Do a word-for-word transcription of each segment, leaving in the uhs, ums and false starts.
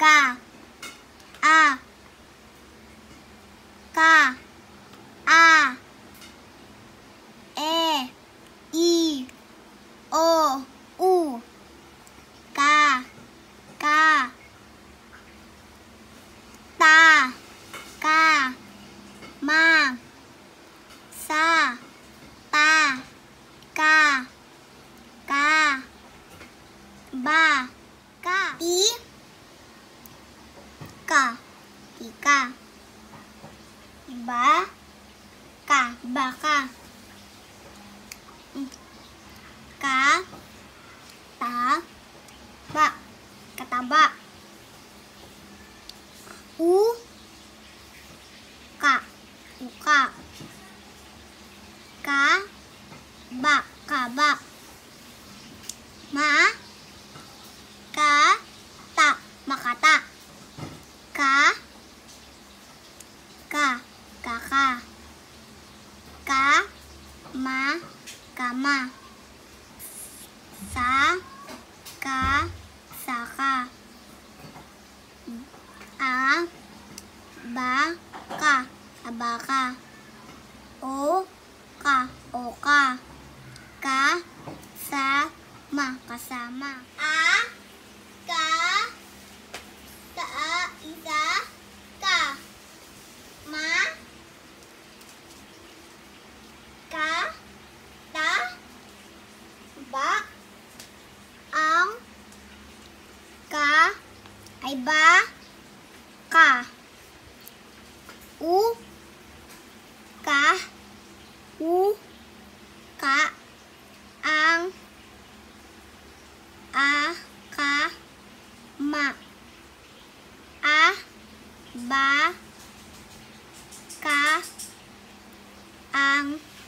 ka, a, ka, a, e, i, o, u, ka, ka, ta, ka, ma, sa, ta, ka, ka, ba, ka, ti, ka, tika, ba, ka, baka, ka, ta, ba, kataba, u, ka, uka, ka, ba, kaba, ma, ka, ta, makata, ka, ka, kaka, ka, ma, kama, sa, ka, saka, a, ba, ka, abaka, o, ka, oka, ka, sa, ma, kasama, a, ka, ta, isa, ka, ma, ka, ta, ba, ang, ka, ay ba, ka, u, ka, u, ka, ang, a, ka, ma, a, ba, ka, ang,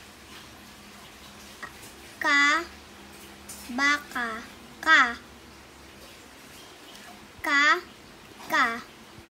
ka, baka, ka, ka, ka.